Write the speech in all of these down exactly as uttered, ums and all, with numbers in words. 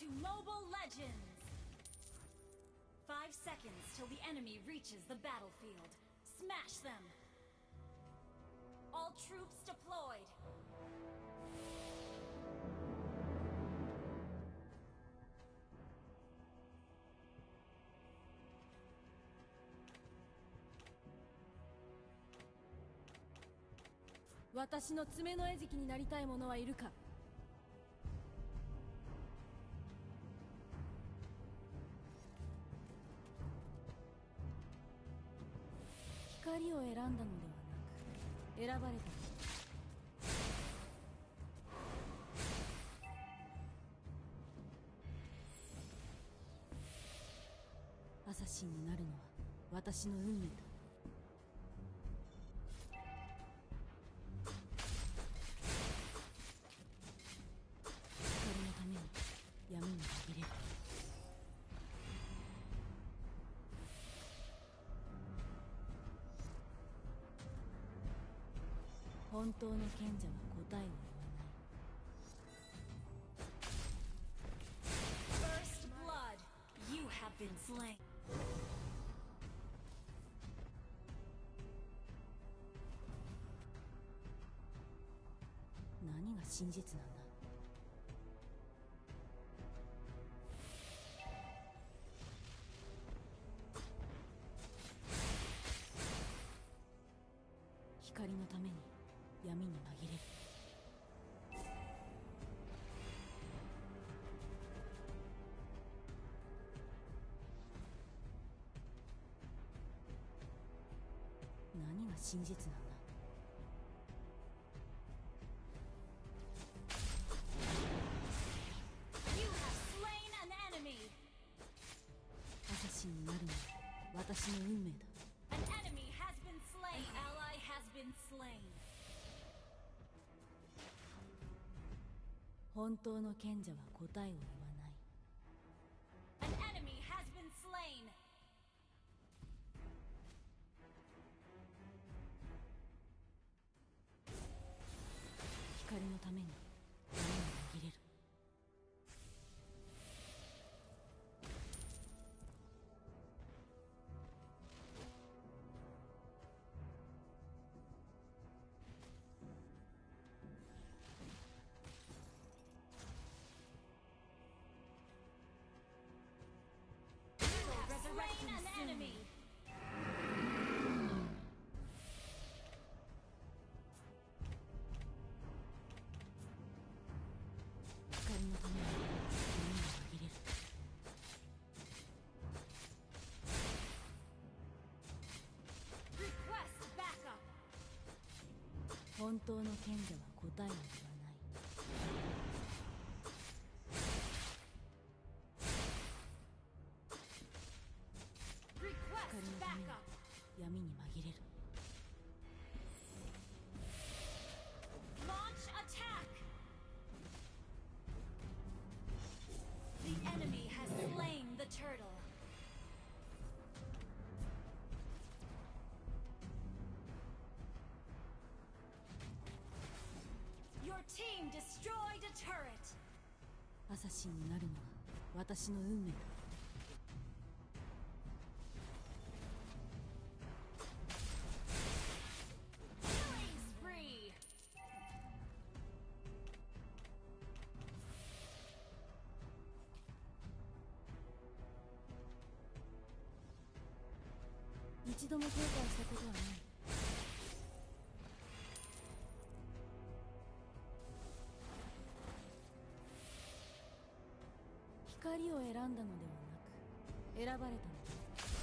to Mobile Legends! Five seconds till the enemy reaches the battlefield. Smash them! All troops deployed! 私の爪の餌食になりたい者はいるか。光を選んだのではなく選ばれたの。アサシンになるのは私の運命だ。光のために闇に紛れる。本当の賢者は答えを言わない。 First blood! You have been slain! 何が真実なんだ。光のために闇に紛れる。何が真実なんだ。アサシンになるのは私の運命だ。 An enemy has been slain. An ally has been slain. 本当の賢者は答えを言わない。 An enemy has been slain. 光のために闇に紛れる。 Slain an enemy. 光のために闇に紛れる。 Request backup. 本当の賢者は答えを言わない。光のために闇に紛れる。 Launch attack! The enemy has slain the turtle. Your team destroyed a turret. アサシンになるのは私の運命だ。一度も後悔したことはない。光を選んだのではなく選ばれたのだ。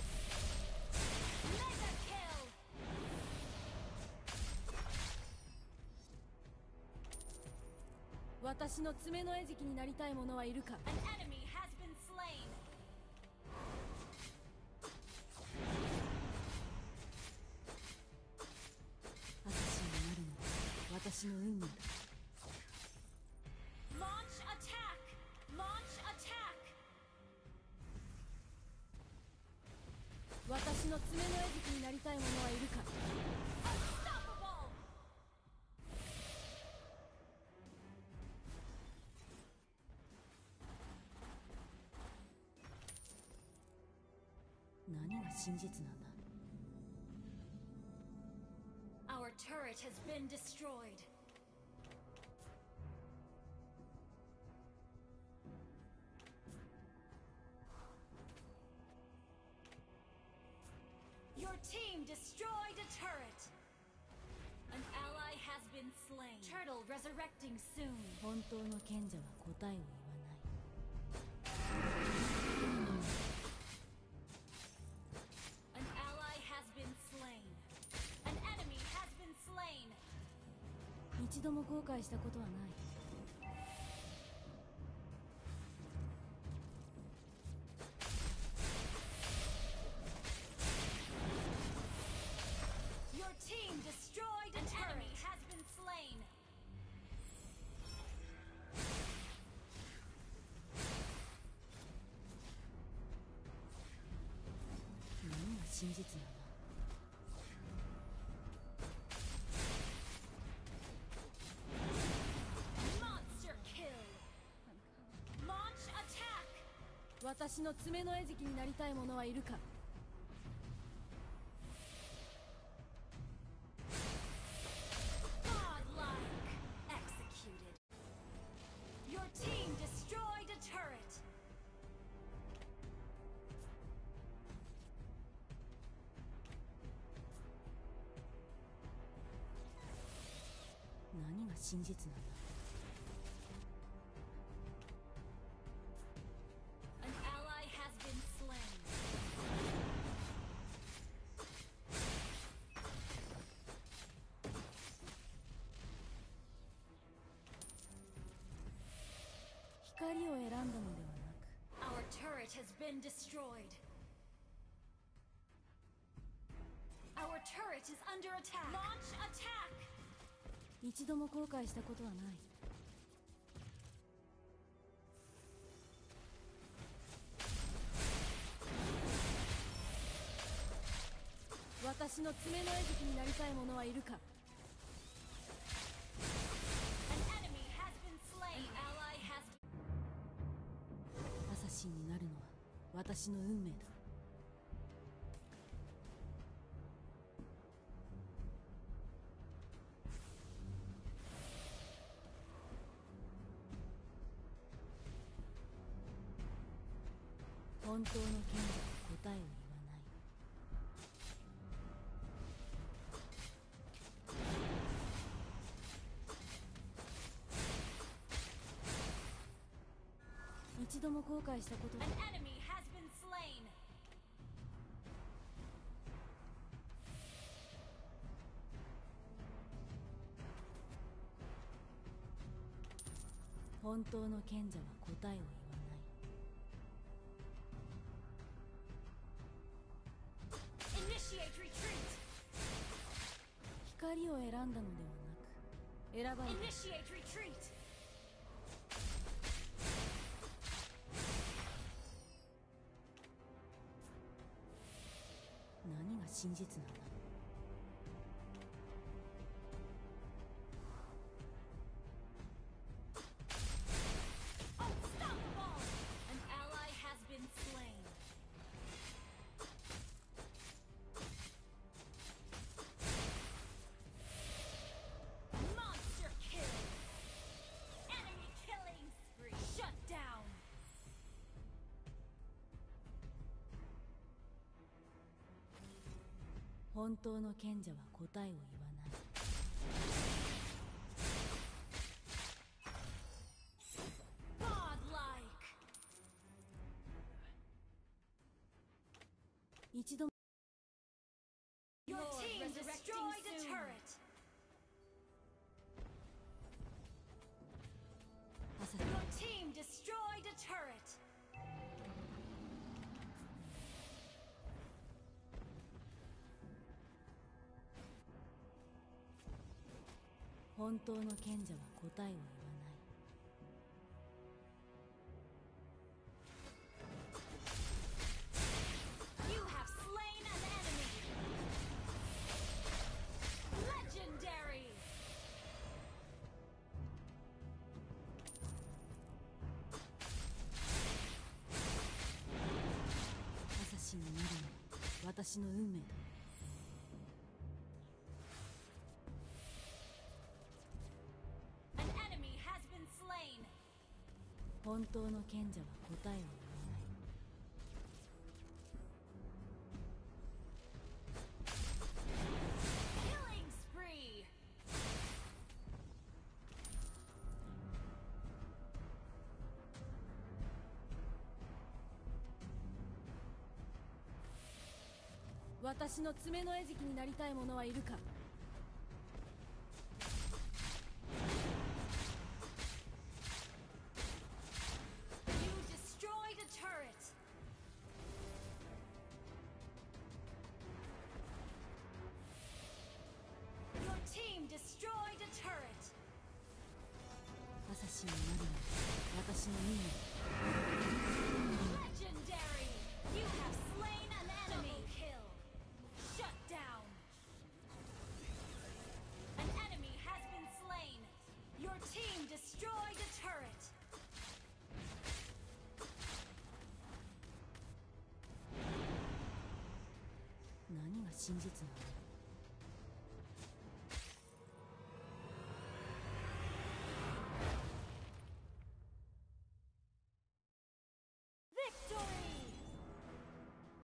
私の爪の餌食になりたい者はいるか。 An enemy has been slain. アサシンになるのは私の運命だ。 Launch attack! Launch attack! 私の爪の餌食になりたい者はいるか。 Unstoppable! 光真実なんだ。 Our turret has been destroyed. Your team destroyed a turret. An ally has been slain. Turtle resurrecting soon. 本当の賢者は答えを言わない。 An ally has been slain. An enemy has been slain. 一度も後悔したことはない。 Your team destroyed a turret. An enemy has been slain. 何が真実なんだ。 Monster kill. Launch attack. 私の爪の餌食になりたい者はいるか。 Godlike. Executed. Your team destroyed a turret. 何が真実なんだ。 An ally has been slain. Our turret has been destroyed. Our turret is under attack. Launch attack. 一度も後悔したことはない。 私の爪の餌食になりたい者はいるか。 An enemy has been slain. An ally has been... アサシンになるのは私の運命だ。 本当の賢者は答えを言わない。 一度も後悔したことは。 An enemy has been slain. 本当の賢者は答えを言わない。 Initiate retreat. 光を選んだのではなく選ばれた。 Initiate retreat. 何が真実なんだ。 Unstoppable. An ally has been slain. Monster kill. Enemy killing spree. Shut down. 本当の賢者は答えを言わない。 Godlike. 一度も Your team destroyed a turret. アサ Your team destroyed a turret. 本当の賢者は答えを言わない。 You have slain an enemy. Legendary. アサシンになるのは私の運命だ。本当の賢者は答えを言わない。私の爪の餌食になりたい者はいるか。アサシンになるのは私の任務。何が真実なの？